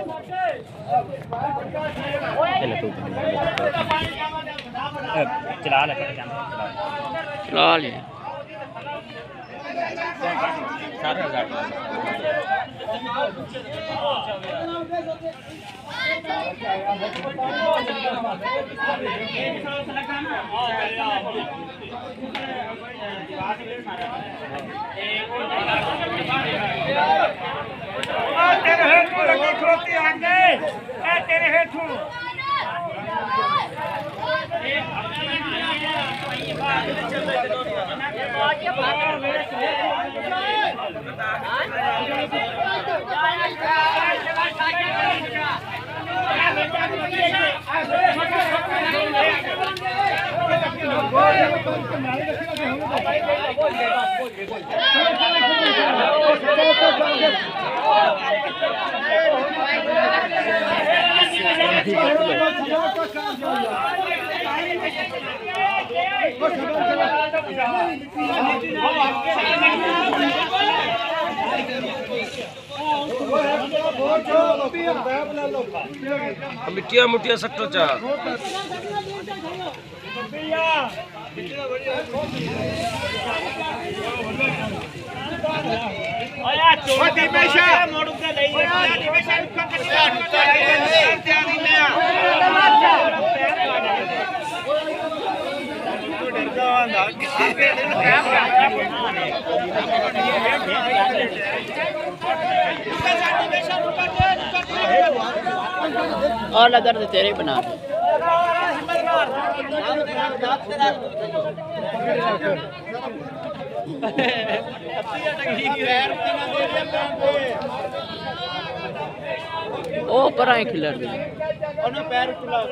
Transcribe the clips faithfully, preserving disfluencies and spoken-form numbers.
चला ले चला ले सात हजार तेरे हेठू लगी खरोती आगे ए तेरे हेठू मिट्टिया मुट्टिया सट्टो चा छोटी पैसा मोड़ के ले छोटी पैसा रुका के तैयारी में और लदर से तेरे बना ओ पर आए खिलर दे पैर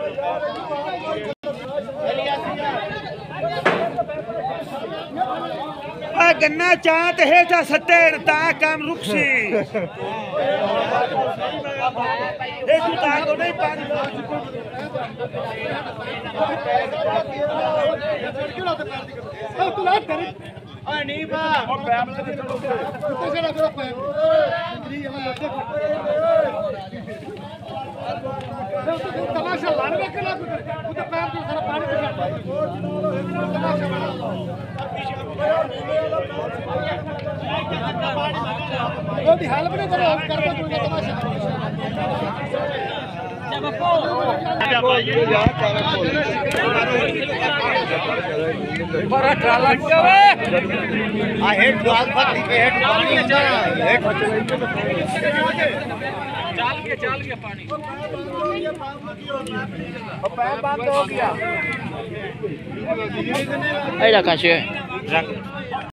गन्ना चात हेठा सटे ता काम रुकसी हेठू ता को नहीं पानी ओए नहीं बा और पैर में चलो तो से ना तेरा पैर तमाशा लाने के ना वो तो पैर में सारा पानी तमाशा वो भी हाल में करो कर दो तमाशा बड़ा ट्राला जावे आ हेड द्वार पत्ती पे हेड पानी हेड चाल के चाल के पानी अब पैर बात हो गया ऐ रखा छे